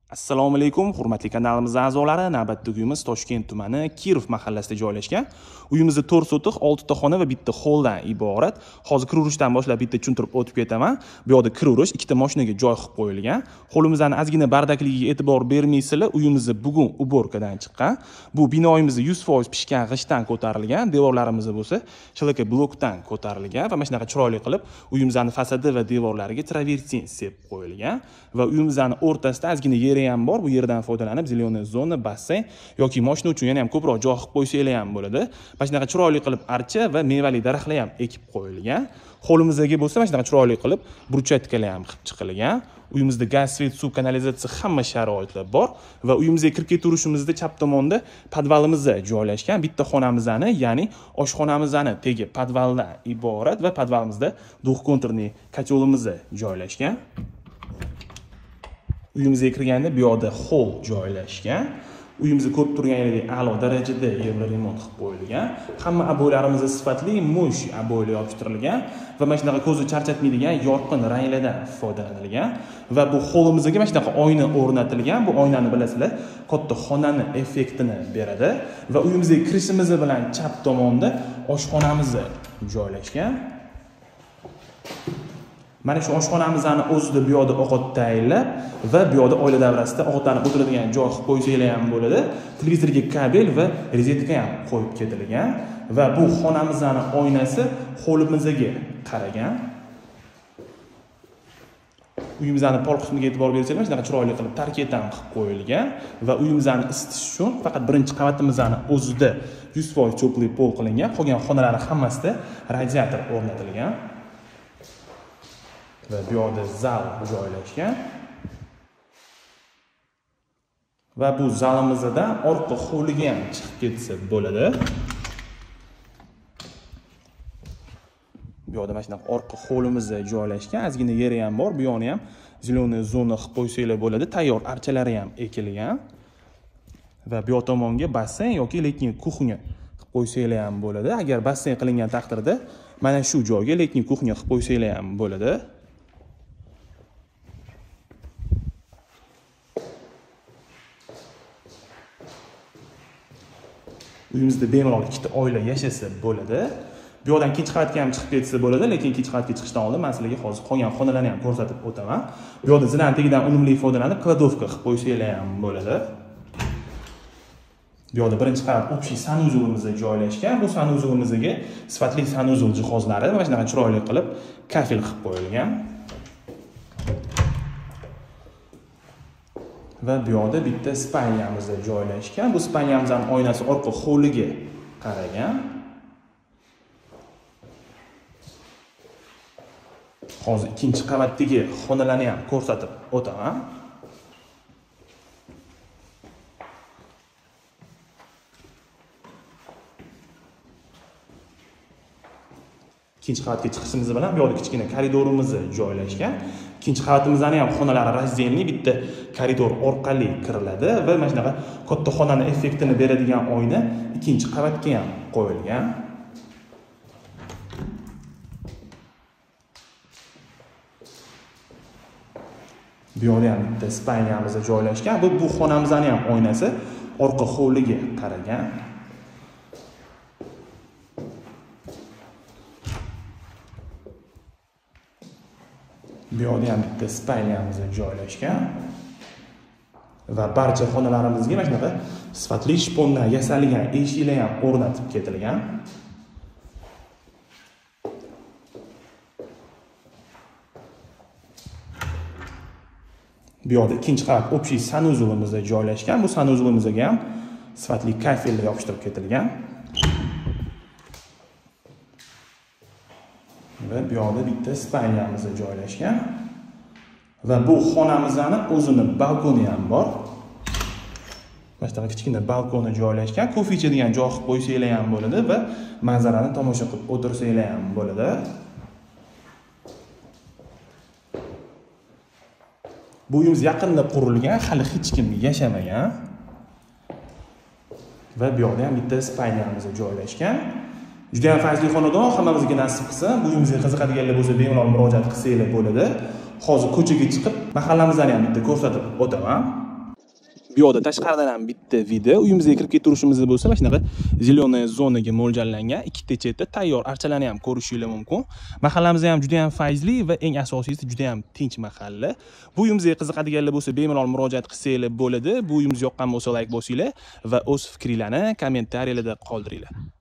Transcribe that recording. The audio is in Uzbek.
Assalomu alaykum, hurmatli kanalimiz a'zolari. Navbatdagi uyimiz Toshkent tumani Kirov mahallasida joylashgan. Uyimizda 4 sotix, 6 ta xona va bitta xolldan iborat. Hozir kir urishdan boshlab bitta tushuntirib o'tib ketaman. Bu yoqda kir urish, ikkita mashinaga joy qilib qo'yilgan. Xo'limizning ozgina bardakligiga e'tibor bermaysizlar. Uyimizda bugun uborkadan chiqqan. Bu binoyimizda 100% pishgan g'ishtdan ko'tarilgan. Devorlarimiz bo'lsa shlaka blokdan ko'tarilgan va mana shunaqa chiroyli qilib uyimizning fasadi va devorlariga travertin sepib qo'yilgan va uyimizning o'rtasida ozgina yer ham bor. Bu yerdan foydalanib zelyoniy zona, basseyn yoki mashina uchun yana ham ko'proq joy qilib qo'ysanglar ham bo'ladi. Mana shunaqa chiroyli qilib archa va mevali daraxtlar ham ekib qo'yilgan. Hovlimizga bo'lsa mana shunaqa chiroyli qilib burchatkalar ham qilib chiqilgan. Uyimizda gaz, svet, suv, kanalizatsiya hamma sharoitlar bor va uyimizga kirib keturishimizda chap tomonda podvalimiz joylashgan. Bitta xonamizni, ya'ni oshxonamizni tegi podvaldan iborat va podvalimizda duxkonturniy kotelimiz joylashgan. Uyimizga kirganda bu yoqda hol joylashgan. Uyimizda ko'rib turganingizdek a'lo darajada yerlar remont qilib qo'yilgan. Hamma aboylarimiz sifatli mush aboylar yopishtirilgan va mana shunaqa ko'zni charchatmaydigan yorqin ranglardan foydalanilgan va bu holimizga mana shunaqa oyna o'rnatilgan. Bu oynani bilasizlar, katta xonani effektini beradi va uyimizga kirishimiz bilan chap tomonda oshxonamiz joylashgan. Mana shu oshxonamizni o'zida bu yoqda ovqat tayyorlab va bu yoqda oila davrasida ovqatlanib o'tiradigan joy qilib qo'ysanglar ham bo'ladi. Televizorga kabel va rozetka ham qo'yib ketilgan va bu xonamizning oynasi hovlimizga qaragan. Uyimizning pol qismiga e'tibor bersanglar, shunaqa chiroyli qilib tarket ham qilib qo'yilgan va uyimizni isitish uchun faqat birinchi qavatimizning o'zida 100% cho'pli pol qilingan. Qolgan xonalar hammasida radiator o'rnatilgan. Va bu yoqda zal joylashgan. Va bu zalimizdan orqa hovliga ham chiqib ketsa bo'ladi. Bu yoqda mana shunaqa orqa hovlimiz joylashgan. Ozgina yeri ham bor. Bu yoqni ham zelyoniy zona qilib qo'ysanglar bo'ladi. Tayyor archalari ham ekilgan. Va bu yoq tomonga basseyn yoki lekin kuxnya qilib qo'ysanglar ham bo'ladi. Agar basseyn qilingan taqdirda mana shu joyga lekin kuxnya qilib qo'ysanglar ham bo'ladi. Uyimizda bemalol ikkita oila yashasa bo'ladi. Bu yoqdan ikkinchi qavatga ham chiqib ketsa bo'ladi, lekin ikkinchi qavatga chiqishdan oldin men sizlarga hozir qolgan xonalarni ham ko'rsatib o'taman. Bu yoqda zidan tegidan unumli foydalanib kladovka qilib qo'ysanglar ham bo'ladi. Bu yoqda birinchi qavat общий sanuzulimiz joylashgan. Bu sanuzulimizga sifatli sanuzul jihozlari mana shunaqa chiroyli qilib kafel qilib qo'yilgan. Va bu yoqda bitta spanyamiz joylashgan. Bu spanyamizning oynasi orqa hovliga qaragan. Hozir ikkinchi qavatdagi xonalarni ham ko'rsatib o'taman. Ikkinchi qavatga chiqishimiz bilan bu yoqda kichkina koridorimiz joylashgan. Ikkinchi qavatimizning ham xonalari razdelniy, bitta koridor orqali kiriladi va mana shunaqa katta xonani effektini beradigan oyna ikkinchi qavatga ham qo'yilgan. Bu yoqda ham bitta spanyamiz joylashgan. Bu xonamizning ham oynasi orqa hovliga qaragan. Bu yoqda ham bitta spanyamiz joylashgan. Va barcha xonalarimizga mana shunaqa sifatli shpondan yasalgan eshiklar ham o'rnatib ketilgan. Bu yoqda ikkinchi qavat общий sanuzulimiz joylashgan. Bu sanuzulimizga ham sifatli kafellar yopishtirib ketilgan. Va bu yoqda bitta spanyamiz joylashgan. Va bu xonamizning o'zini balkoni ham bor. Mana shunaqa kichkina balkoni joylashgan. Kofe ichadigan joy qilib qo'ysanglar ham bo'ladi va manzarani tomosha qilib o'tirsanglar ham bo'ladi. Bu uyimiz yaqinda qurilgan, hali hech kim yashamagan. Va bu yoqda ham bitta spanyamiz joylashgan. Juda ham fayzli xonadon, hammamizga nasib qilsa, bu uyimizga qiziqadiganlar bo'lsa bemalol murojaat qilsanglar bo'ladi. Hozir ko'chaga chiqib mahallamizni ham bitta ko'rsatib o'taman. Bu yoqda tashqaridan ham bitta vida uyimizga kirib keturishimiz bo'lsa, mana shunaqa zelenoy zonaga mo'ljallangan. Ikkita chetda tayyor archalarni ham ko'rishingiz mumkin. Mahallamiz ham juda ham fayzli va eng asosiysi juda ham tinch mahalla. Bu uyimizga qiziqadiganlar bo'lsa, bemalol murojaat qilsanglar bo'ladi. Bu uyimiz yoqqan bo'lsa, like bosinglar va o'z fikringizni kommentariyalarda qoldiringlar.